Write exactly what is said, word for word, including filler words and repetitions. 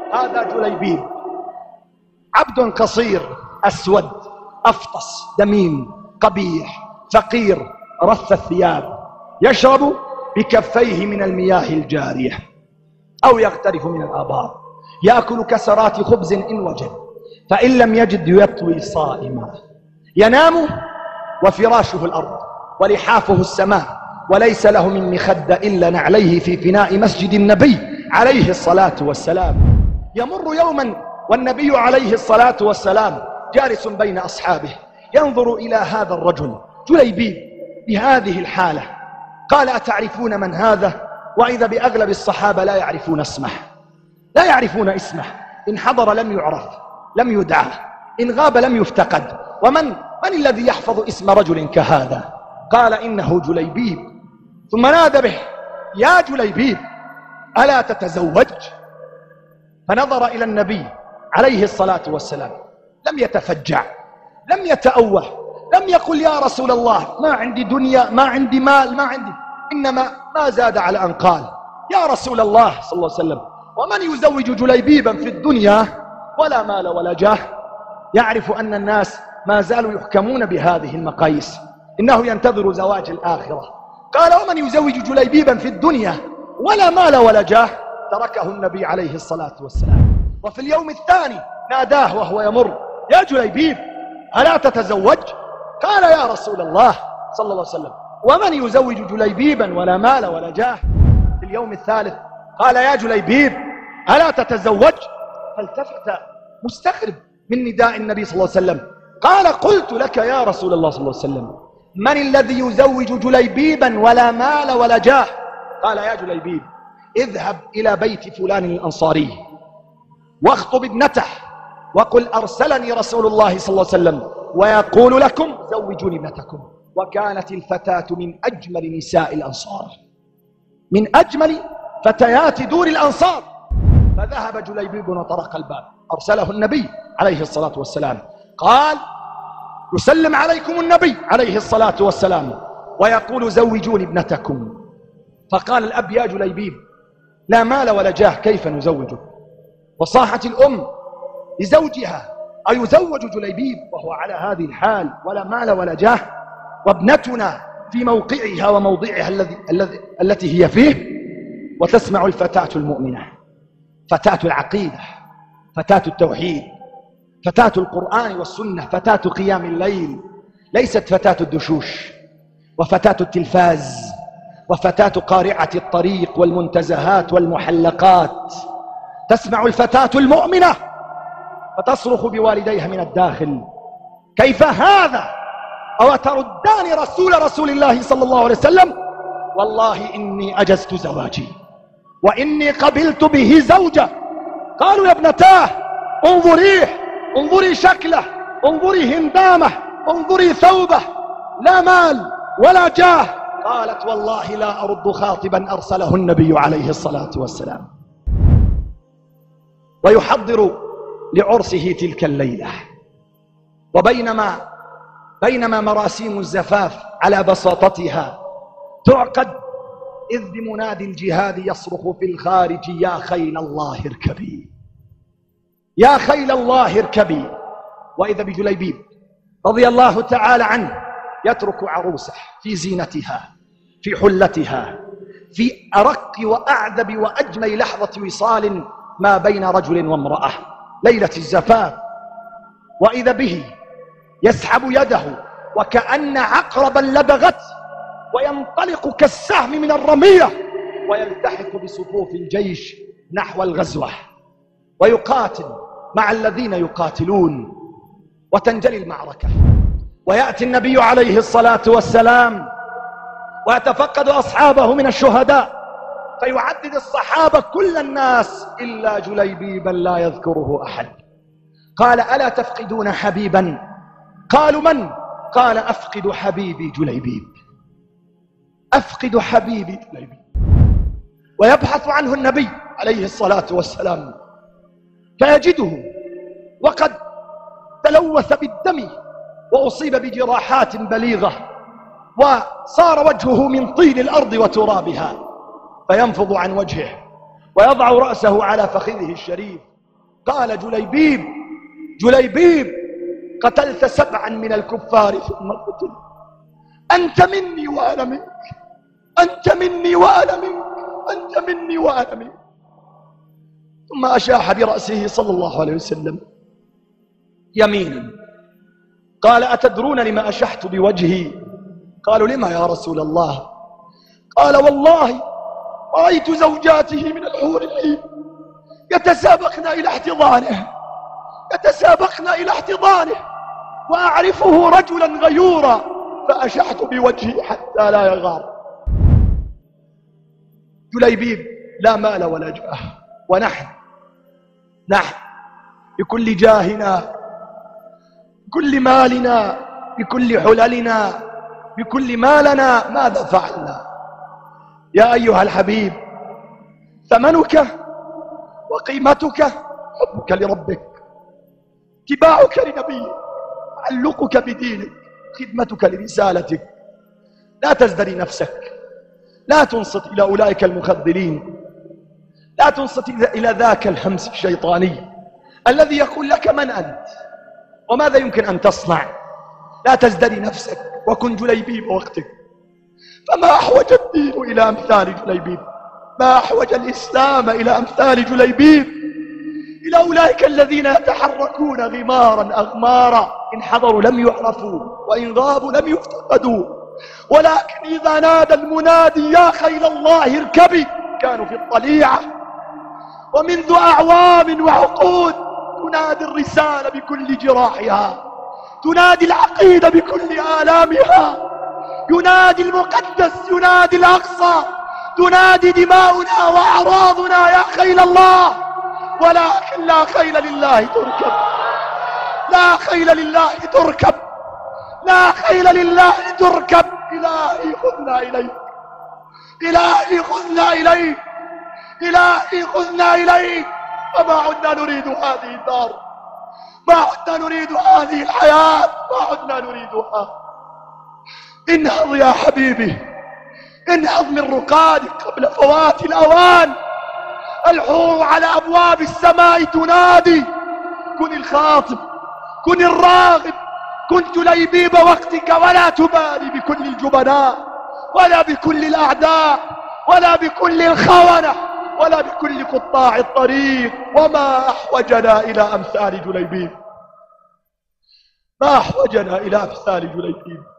هذا جليبيب، عبد قصير أسود أفطس دميم قبيح فقير رث الثياب، يشرب بكفيه من المياه الجارية أو يغترف من الآبار، يأكل كسرات خبز إن وجد، فإن لم يجد يطوي صائما، ينام وفراشه الأرض ولحافه السماء، وليس له من مخدة إلا نعليه في فناء مسجد النبي عليه الصلاة والسلام. يمر يوما والنبي عليه الصلاة والسلام جالس بين أصحابه ينظر إلى هذا الرجل جليبيب بهذه الحالة، قال: أتعرفون من هذا؟ وإذا بأغلب الصحابة لا يعرفون اسمه، لا يعرفون اسمه، إن حضر لم يعرف لم يدعى، إن غاب لم يفتقد، ومن من الذي يحفظ اسم رجل كهذا؟ قال: إنه جليبيب. ثم نادى به: يا جليبيب ألا تتزوج؟ فنظر إلى النبي عليه الصلاة والسلام، لم يتفجع، لم يتأوه، لم يقل: يا رسول الله ما عندي دنيا، ما عندي مال، ما عندي، إنما ما زاد على أن قال: يا رسول الله صلى الله عليه وسلم ومن يزوج جليبيبا في الدنيا ولا مال ولا جاه؟ يعرف أن الناس ما زالوا يحكمون بهذه المقاييس، إنه ينتظر زواج الآخرة. قال: ومن يزوج جليبيبا في الدنيا ولا مال ولا جاه؟ تركه النبي عليه الصلاة والسلام. وفي اليوم الثاني ناداه وهو يمر: يا جليبيب ألا تتزوج؟ قال: يا رسول الله صلى الله عليه وسلم ومن يزوج جليبيبا ولا مال ولا جاه؟ في اليوم الثالث قال: يا جليبيب ألا تتزوج؟ فالتفت مستغرب من نداء النبي صلى الله عليه وسلم، قال: قلت لك يا رسول الله صلى الله عليه وسلم من الذي يزوج جليبيبا ولا مال ولا جاه؟ قال: يا جليبيب اذهب إلى بيت فلان الأنصاري واخطب ابنته وقل أرسلني رسول الله صلى الله عليه وسلم ويقول لكم زوجوني ابنتكم. وكانت الفتاة من أجمل نساء الأنصار، من أجمل فتيات دور الأنصار. فذهب جليبيب وطرق الباب، أرسله النبي عليه الصلاة والسلام، قال: يسلم عليكم النبي عليه الصلاة والسلام ويقول زوجوني ابنتكم. فقال الأب: يا جليبيب لا مال ولا جاه، كيف نزوجك؟ وصاحت الأم لزوجها: أيزوج جليبيب وهو على هذه الحال ولا مال ولا جاه، وابنتنا في موقعها وموضعها الذي الذي التي هي فيه؟ وتسمع الفتاة المؤمنة، فتاة العقيدة، فتاة التوحيد، فتاة القرآن والسنة، فتاة قيام الليل، ليست فتاة الدشوش وفتاة التلفاز وفتاة قارعة الطريق والمنتزهات والمحلقات. تسمع الفتاة المؤمنة فتصرخ بوالديها من الداخل: كيف هذا؟ أو تردان رسول رسول الله صلى الله عليه وسلم؟ والله إني أجزت زواجي وإني قبلت به زوجة. قالوا: يا ابنتاه انظريه، انظري شكله، انظري هندامه، انظري ثوبه، لا مال ولا جاه. قالت: والله لا أرد خاطبا أرسله النبي عليه الصلاة والسلام. ويحضر لعرسه تلك الليلة، وبينما بينما مراسيم الزفاف على بساطتها تعقد، إذ بمنادي الجهاد يصرخ في الخارج: يا خيل الله اركبي، يا خيل الله اركبي. وإذا بجليبيب رضي الله تعالى عنه يترك عروسه في زينتها، في حلتها، في أرق وأعذب وأجمل لحظة وصال ما بين رجل وامرأة، ليلة الزفاف. وإذا به يسحب يده وكأن عقربا لدغت، وينطلق كالسهم من الرمية ويلتحق بصفوف الجيش نحو الغزوة، ويقاتل مع الذين يقاتلون، وتنجلي المعركة. ويأتي النبي عليه الصلاة والسلام ويتفقد أصحابه من الشهداء، فيعدد الصحابة كل الناس إلا جليبيبا لا يذكره أحد. قال: ألا تفقدون حبيبا؟ قالوا: من؟ قال: أفقد حبيبي جليبيب، أفقد حبيبي جليبيب. ويبحث عنه النبي عليه الصلاة والسلام فيجده وقد تلوث بالدم وأصيب بجراحات بليغة، وصار وجهه من طين الأرض وترابها، فينفض عن وجهه ويضع رأسه على فخذه الشريف قال جليبيب جليبيب قتلت سبعا من الكفار ثم قتل، أنت مني وأنا منك، أنت مني وأنا منك، أنت مني وأنا منك. ثم أشاح برأسه صلى الله عليه وسلم يمينا. قال أتدرون لما أشحت بوجهي؟ قالوا لما يا رسول الله؟ قال والله رأيت زوجاته من الحور العين يتسابقن إلى احتضانه يتسابقن إلى احتضانه وأعرفه رجلا غيورا فأشحت بوجهي حتى لا يغار. جليبيب لا مال ولا جاه، ونحن نحن بكل جاهنا، بكل مالنا، بكل حللنا، بكل مالنا ماذا فعلنا؟ يا أيها الحبيب، ثمنك وقيمتك حبك لربك، اتباعك لنبيك، تعلقك بدينك، خدمتك لرسالتك. لا تزدري نفسك، لا تنصت إلى أولئك المخذلين، لا تنصت إلى ذاك الهمس الشيطاني الذي يقول لك من أنت وماذا يمكن أن تصنع. لا تزدري نفسك وكن جليبيب وقتك. فما أحوج الدين إلى أمثال جليبيب، ما أحوج الإسلام إلى أمثال جليبيب، إلى أولئك الذين يتحركون غمارا أغمارا، إن حضروا لم يعرفوا وإن غابوا لم يفتقدوا، ولكن إذا نادى المنادي يا خيل الله اركبي كانوا في الطليعة. ومنذ أعوام وعقود تنادي الرسالة بكل جراحها، تنادي العقيدة بكل آلامها، ينادي المقدس، ينادي الأقصى، تنادي دماؤنا وأعراضنا يا خيل الله. ولكن لا خيل لله تركب، لا خيل لله تركب، لا خيل لله تركب. إلهي خذنا إليك، إلهي خذنا إليك، إلهي خذنا إليك. وما عدنا نريد هذه الدار، ما عدنا نريد هذه الحياة، ما عدنا نريدها. انهض يا حبيبي، انهض من رقادك قبل فوات الأوان. الحور على أبواب السماء تنادي. كن الخاطب، كن الراغب، كن جليبيب وقتك، ولا تبالي بكل الجبناء ولا بكل الأعداء ولا بكل الخونة ولا بكل قطاع الطريق. وما أحوجنا إلى أمثال جليبيب، ما أحوجنا إلى أمثال جليبيب.